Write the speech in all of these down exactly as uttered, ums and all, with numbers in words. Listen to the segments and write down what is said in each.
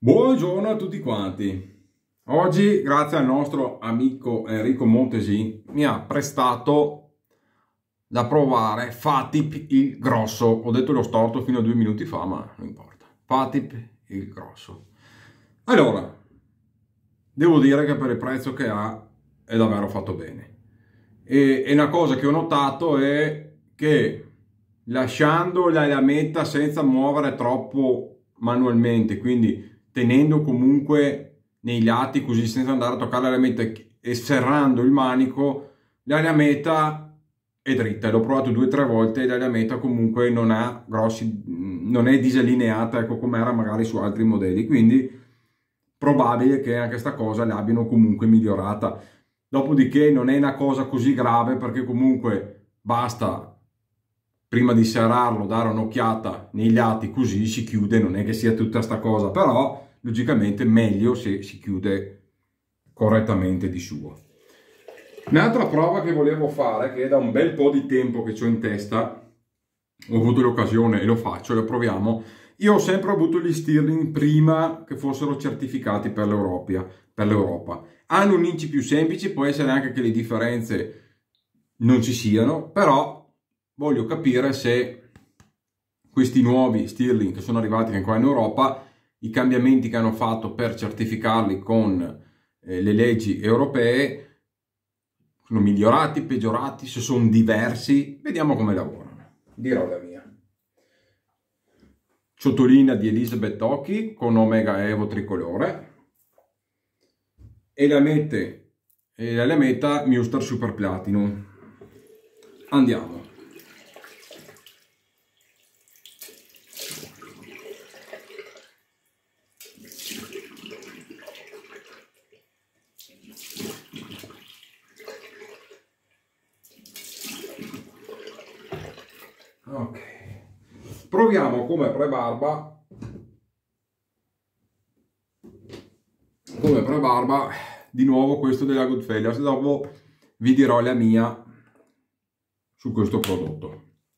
Buongiorno a tutti quanti. Oggi, grazie al nostro amico Enrico Montesi, mi ha prestato da provare Fatip il grosso. Ho detto lo storto fino a due minuti fa, ma non importa. Fatip il grosso. Allora, devo dire che per il prezzo che ha è davvero fatto bene. E, e una cosa che ho notato è che lasciando la lametta senza muovere troppo manualmente, quindi tenendo comunque nei lati così senza andare a toccare la lametta e serrando il manico, la lametta è dritta. L'ho provato due o tre volte e la lametta comunque non ha grossi, non è disallineata, ecco, come era magari su altri modelli, quindi probabile che anche questa cosa l'abbiano comunque migliorata. Dopodiché non è una cosa così grave, perché comunque basta, prima di serrarlo, dare un'occhiata nei lati, così si chiude, non è che sia tutta sta cosa, però logicamente meglio se si chiude correttamente di suo. Un'altra prova che volevo fare, che è da un bel po' di tempo che ho in testa, ho avuto l'occasione e lo faccio, lo proviamo. Io ho sempre avuto gli Stirling prima che fossero certificati per l'Europa, per l'Europa. Hanno un inci più semplici, può essere anche che le differenze non ci siano, però voglio capire se questi nuovi Stirling che sono arrivati anche qua in Europa, i cambiamenti che hanno fatto per certificarli con eh, le leggi europee, sono migliorati, peggiorati, se sono diversi. Vediamo come lavorano. Dirò la mia. Ciotolina di Elizabeth Occhi con Omega Evo tricolore e la mette e la lametta Muster Super Platinum. Andiamo. Ok, proviamo come prebarba, come prebarba di nuovo questo della Goodfellas. Dopo vi dirò la mia su questo prodotto.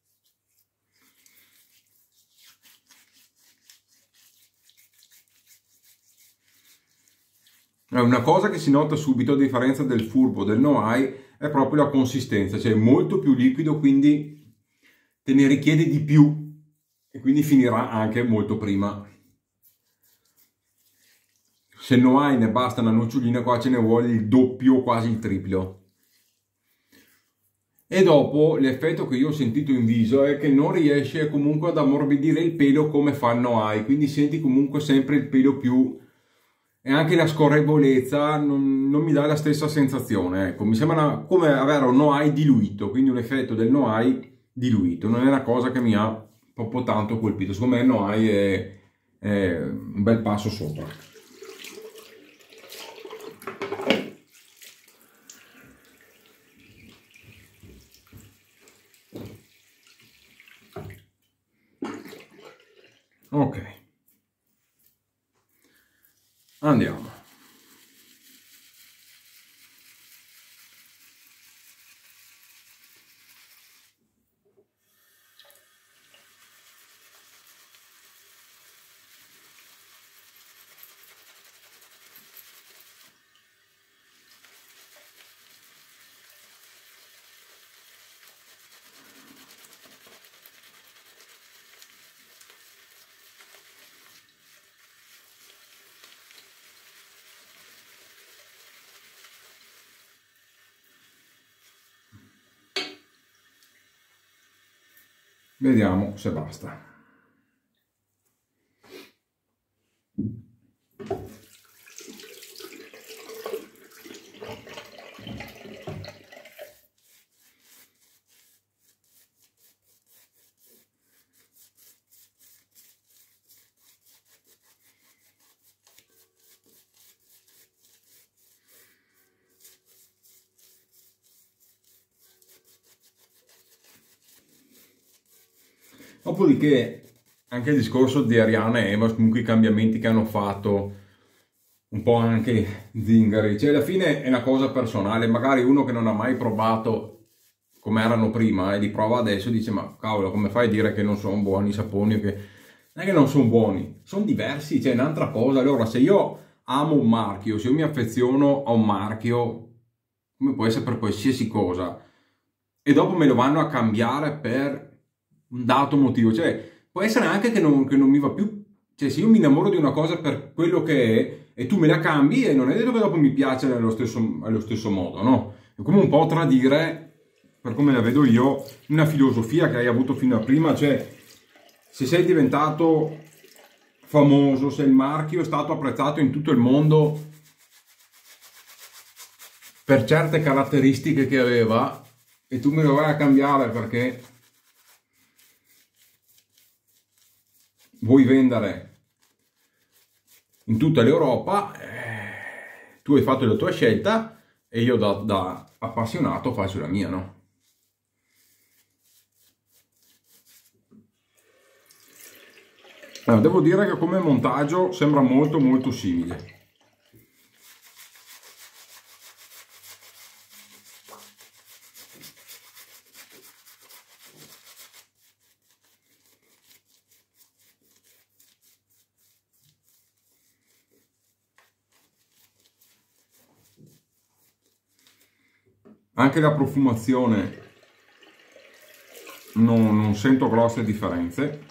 Una cosa che si nota subito, a differenza del Furbo, del Noai, è proprio la consistenza, cioè molto più liquido, quindi te ne richiede di più e quindi finirà anche molto prima. Se no hai ne basta una nocciolina, qua ce ne vuole il doppio, quasi il triplo. E dopo l'effetto che io ho sentito in viso è che non riesce comunque ad ammorbidire il pelo come fa il Noai, quindi senti comunque sempre il pelo più, e anche la scorrevolezza non, non mi dà la stessa sensazione, ecco, mi sembra una, come avere un Noai diluito, quindi un effetto del Noai diluito. Non è una cosa che mi ha proprio tanto colpito. Secondo me il Noai è, è un bel passo sopra. Ok, andiamo. Vediamo se basta. Dopodiché anche il discorso di Ariana e Eva, comunque i cambiamenti che hanno fatto, un po' anche zingari, cioè alla fine è una cosa personale. Magari uno che non ha mai provato come erano prima e li prova adesso dice: ma cavolo, come fai a dire che non sono buoni i saponi? Che non è che non sono buoni, sono diversi, cioè è un'altra cosa. Allora, se io amo un marchio, se io mi affeziono a un marchio, come può essere per qualsiasi cosa, e dopo me lo vanno a cambiare per un dato motivo, cioè può essere anche che non, che non mi va più, cioè se io mi innamoro di una cosa per quello che è e tu me la cambi e non è detto che dopo mi piace nello stesso, allo stesso modo, no? È come un po' tradire, per come la vedo io, una filosofia che hai avuto fino a prima, cioè se sei diventato famoso, se il marchio è stato apprezzato in tutto il mondo per certe caratteristiche che aveva e tu me lo vai a cambiare perché vuoi vendere in tutta l'Europa, eh, tu hai fatto la tua scelta e io da, da appassionato faccio la mia, no? Allora, devo dire che come montaggio sembra molto molto simile. Anche la profumazione non, non sento grosse differenze.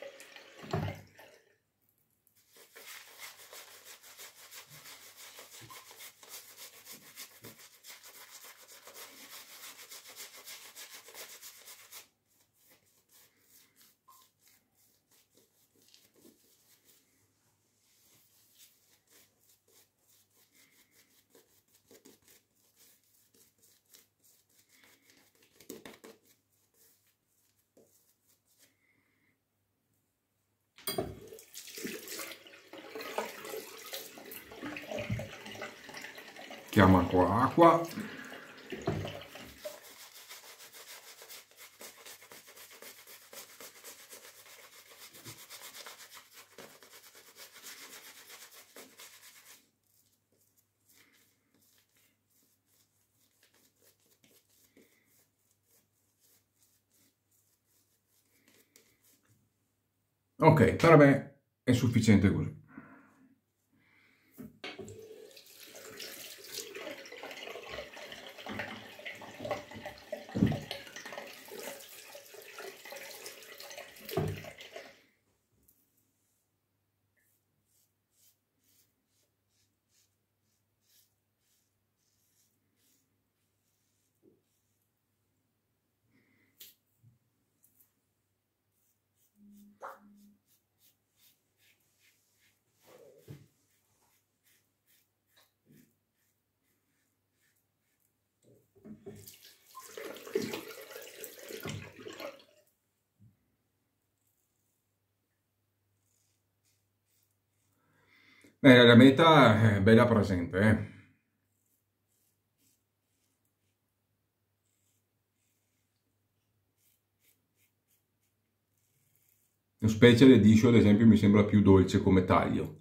Mettiamo ancora acqua. Ok, per me è sufficiente così. Eh, la meta è bella presente, eh. Lo Special Edition, ad esempio, mi sembra più dolce come taglio.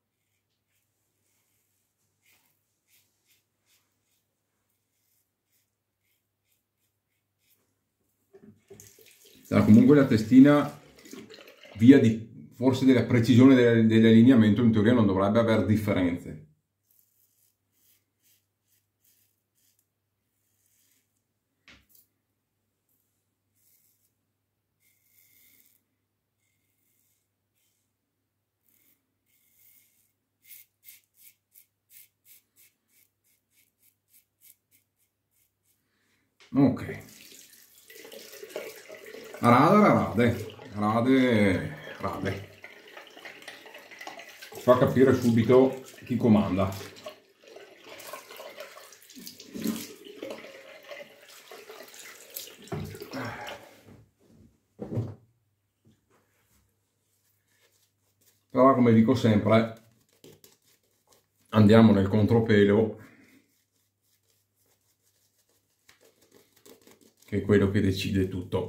Allora, comunque la testina, via di forse della precisione del- dell'allineamento, in teoria non dovrebbe avere differenze. Ok. Rade, rade, rade, rade. Fa capire subito chi comanda. Però come dico sempre, andiamo nel contropelo, che è quello che decide tutto.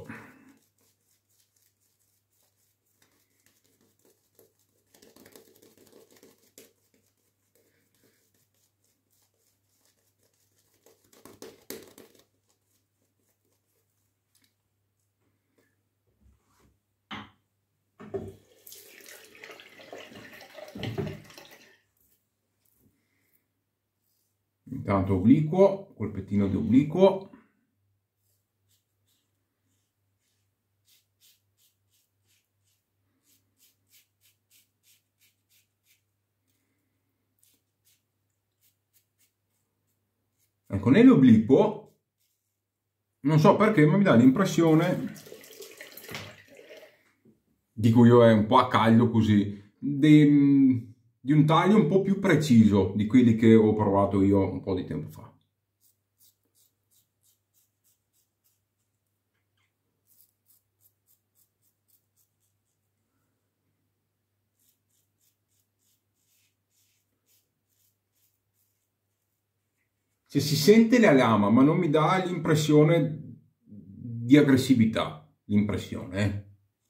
intanto obliquo, colpettino di obliquo. Ecco, nell'obliquo, non so perché, ma mi dà l'impressione, dico io è un po' a caglio così, di, di un taglio un po' più preciso di quelli che ho provato io un po' di tempo fa. Cioè, si sente la lama, ma non mi dà l'impressione di aggressività, l'impressione, eh.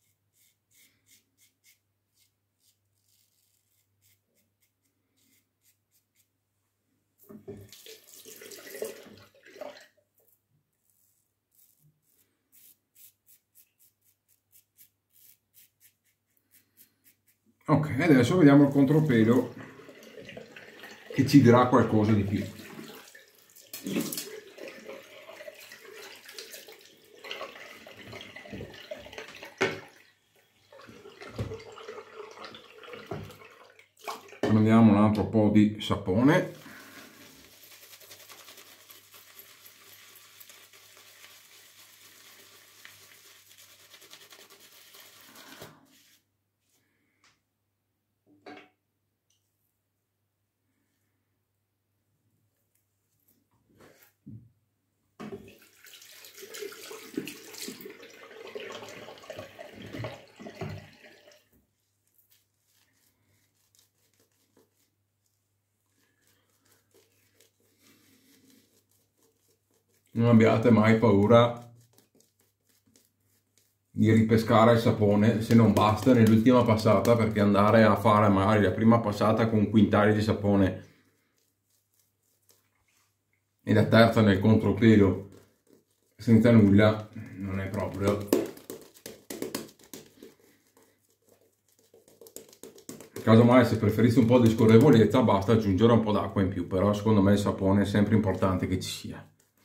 Ok, adesso vediamo il contropelo che ci dirà qualcosa di più. Prendiamo un altro po' di sapone. Non abbiate mai paura di ripescare il sapone se non basta nell'ultima passata, perché andare a fare magari la prima passata con quintali di sapone e la terza nel contropelo senza nulla non è proprio. Casomai, se preferisci un po' di scorrevolezza, basta aggiungere un po' d'acqua in più, però secondo me il sapone è sempre importante che ci sia.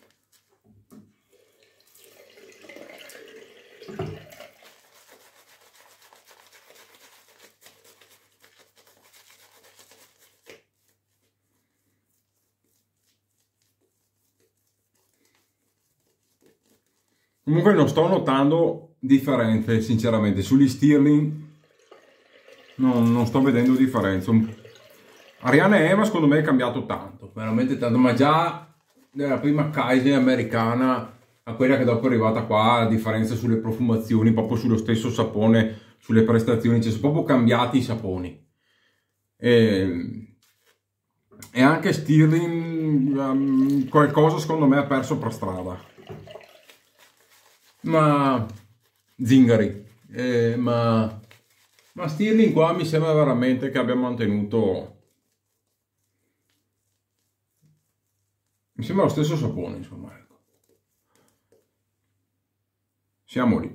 Comunque non sto notando differenze, sinceramente, sugli Stirling non, non sto vedendo differenze. Ariane Eva secondo me è cambiato tanto, veramente tanto, ma già nella prima Kaiser americana a quella che dopo è arrivata qua, la differenza sulle profumazioni, proprio sullo stesso sapone, sulle prestazioni, ci sono proprio cambiati i saponi. E, e anche Stirling um, qualcosa secondo me ha perso per strada. Ma zingari, eh, ma, ma Stirling qua mi sembra veramente che abbia mantenuto, mi sembra lo stesso sapone, insomma, ecco. Siamo lì.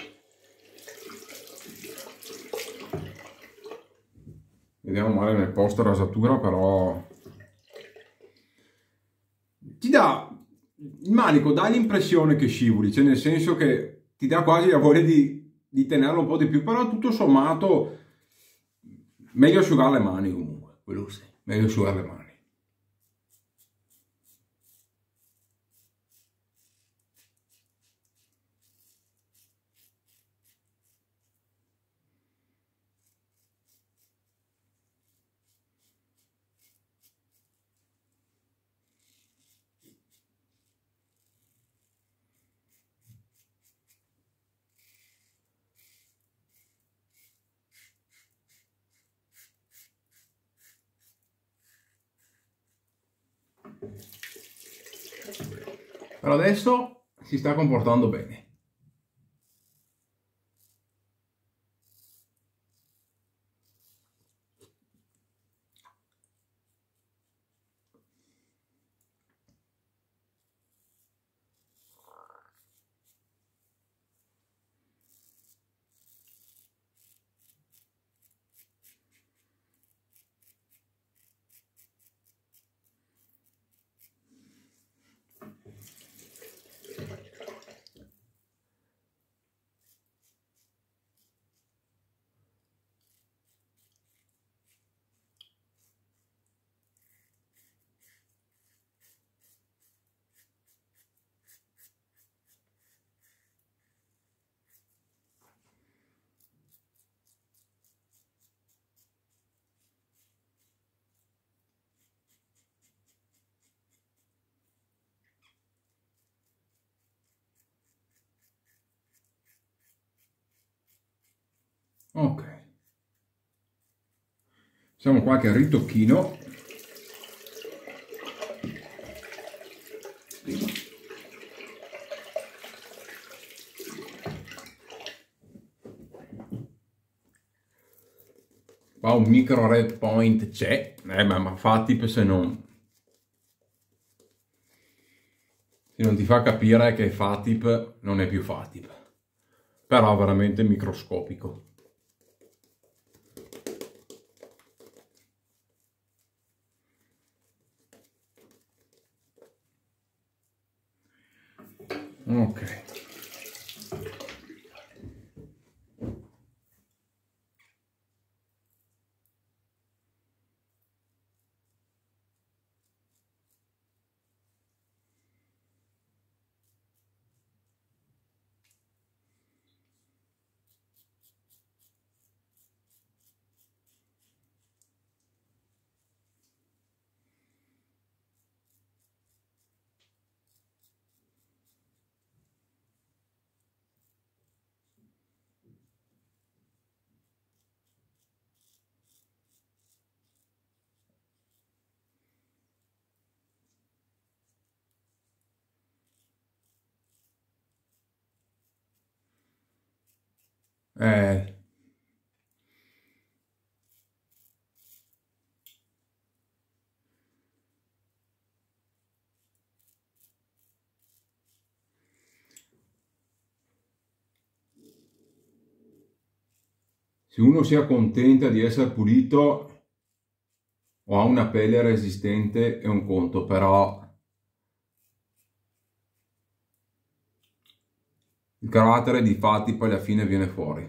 Vediamo male nel post rasatura, però ti dà il manico, dà l'impressione che scivoli, cioè nel senso che ti dà quasi la voglia di, di tenerlo un po' di più, però tutto sommato meglio asciugare le mani comunque, quello sì, meglio asciugare le mani. Per adesso si sta comportando bene. Ok, facciamo qualche ritocchino. Qua un micro red point c'è, eh, ma, ma Fatip se non se non ti fa capire che Fatip non è più Fatip, però veramente microscopico. Ok. Eh, se uno si accontenta di essere pulito o ha una pelle resistente è un conto, però il carattere di fatti poi alla fine viene fuori.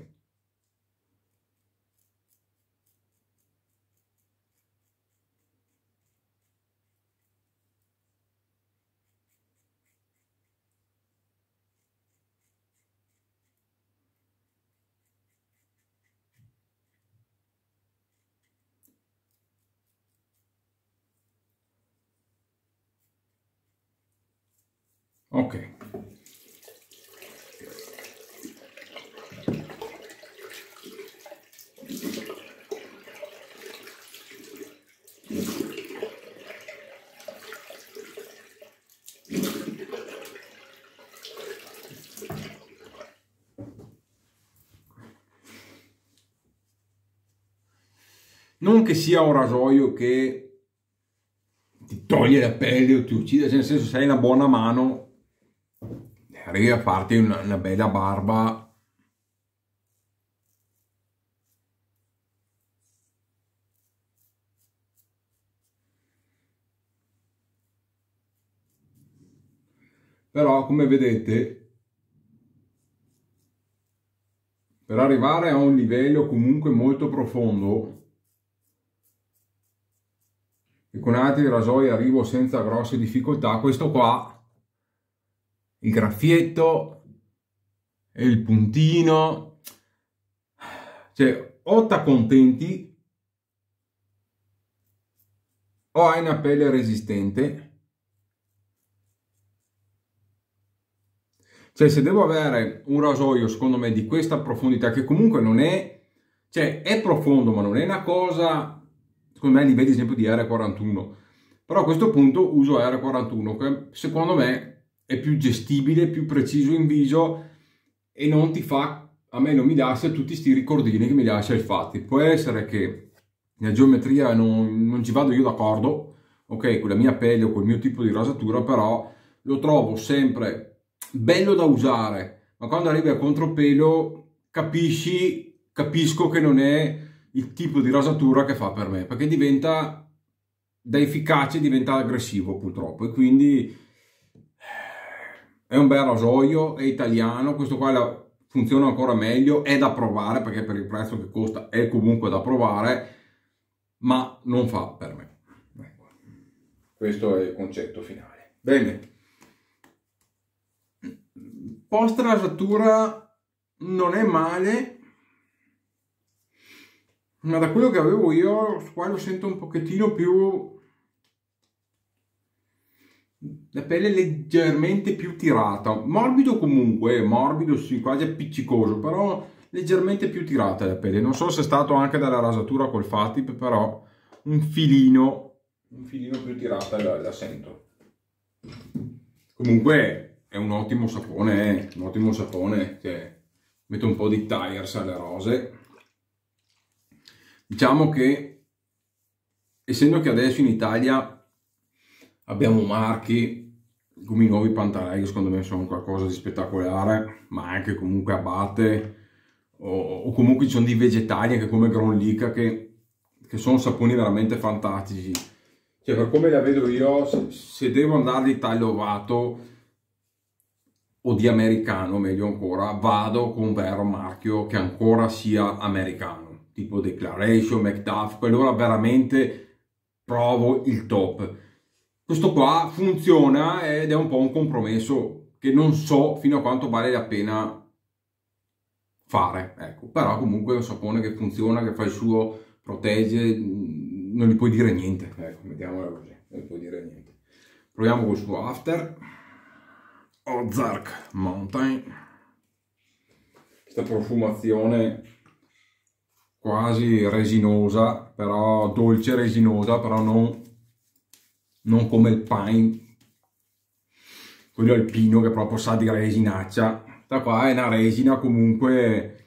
Ok. Non che sia un rasoio che ti toglie la pelle o ti uccide, nel senso, se hai una buona mano arrivi a farti una, una bella barba. Però, come vedete, per arrivare a un livello comunque molto profondo, e con altri rasoi arrivo senza grosse difficoltà, questo qua, il graffietto e il puntino, cioè o t'accontenti o hai una pelle resistente. Cioè, se devo avere un rasoio, secondo me, di questa profondità, che comunque non è, cioè è profondo, ma non è una cosa, secondo me, a livelli, ad esempio, di R quarantuno. Però a questo punto uso R quarantuno, che secondo me è più gestibile, più preciso in viso e non ti fa, a me non mi lascia tutti sti ricordini che mi lascia il Fatti. Può essere che la geometria non, non ci vado io d'accordo, ok, con la mia pelle o col mio tipo di rasatura, però lo trovo sempre bello da usare, ma quando arrivi a contropelo capisci, capisco che non è il tipo di rasatura che fa per me, perché diventa, da efficace diventa aggressivo purtroppo, e quindi è un bel rasoio, è italiano, questo qua la, funziona ancora meglio, è da provare perché per il prezzo che costa è comunque da provare, ma non fa per me. Ecco. Questo è il concetto finale. Bene. Post rasatura non è male, ma da quello che avevo io qua lo sento un pochettino più, la pelle leggermente più tirata, morbido comunque, morbido sì, quasi appiccicoso, però leggermente più tirata la pelle. Non so se è stato anche dalla rasatura col Fatip, però un filino, un filino più tirata la, la sento. Comunque è un ottimo sapone, eh? Un ottimo sapone che mette un po' di tires alle rose. Diciamo che, essendo che adesso in Italia abbiamo marchi come i nuovi Pantarei, che secondo me sono qualcosa di spettacolare, ma anche comunque Abate, o, o comunque ci sono dei vegetali anche come Gronlica che, che sono saponi veramente fantastici. Cioè, per come la vedo io, se, se devo andare di taglio ovato o di americano, meglio ancora, vado con un vero marchio che ancora sia americano, tipo Declaration, McDuff, allora veramente provo il top. Questo qua funziona ed è un po' un compromesso che non so fino a quanto vale la pena fare, ecco. Però comunque è un sapone che funziona, che fa il suo, protegge, non gli puoi dire niente, ecco, mettiamola così, non gli puoi dire niente. Proviamo col suo After Ozark Mountain, questa profumazione quasi resinosa, però dolce resinosa, però non non come il Pine, quello alpino che proprio sa di resinaccia. Da qua è una resina comunque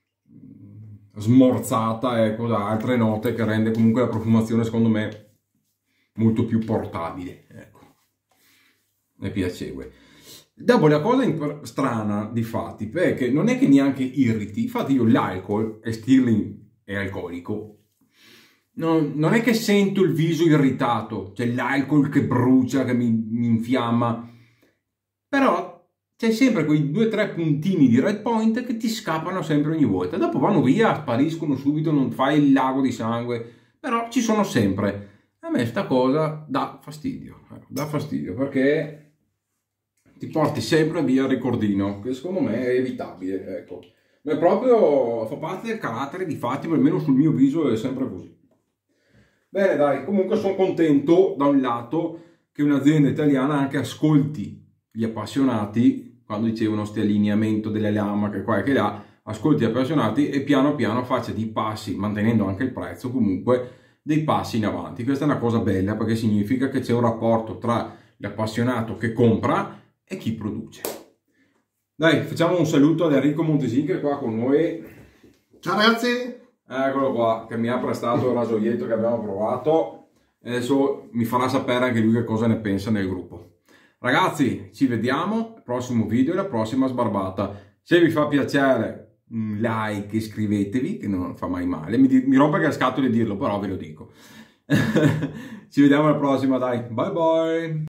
smorzata, ecco, da altre note, che rende comunque la profumazione secondo me molto più portabile, ecco, è piacevole. Dopo la cosa strana di Fatip è che non è che neanche irriti, infatti io l'alcol, e Stirling è alcolico, Non, non è che sento il viso irritato, c'è l'alcol che brucia, che mi, mi infiamma, però c'è sempre quei due o tre puntini di red point che ti scappano sempre ogni volta. Dopo vanno via, spariscono subito, non fai il lago di sangue, però ci sono sempre. A me sta cosa dà fastidio, dà fastidio perché ti porti sempre via il ricordino, che secondo me è evitabile, ecco. Ma è proprio, fa parte del carattere di Fatip, almeno sul mio viso è sempre così. Bene, dai, comunque sono contento da un lato che un'azienda italiana anche ascolti gli appassionati, quando dicevano sti allineamento delle lama che qua e che là, ascolti gli appassionati e piano piano faccia dei passi, mantenendo anche il prezzo, comunque dei passi in avanti. Questa è una cosa bella perché significa che c'è un rapporto tra l'appassionato che compra e chi produce. Dai, facciamo un saluto ad Enrico Montesin che è qua con noi. Ciao ragazzi! Eccolo qua, che mi ha prestato il rasoietto che abbiamo provato e adesso mi farà sapere anche lui che cosa ne pensa nel gruppo. Ragazzi, ci vediamo al prossimo video e alla prossima sbarbata. Se vi fa piacere, un like, iscrivetevi, che non fa mai male. Mi, mi rompe le scatole dirlo, però ve lo dico. Ci vediamo alla prossima, dai. Bye bye!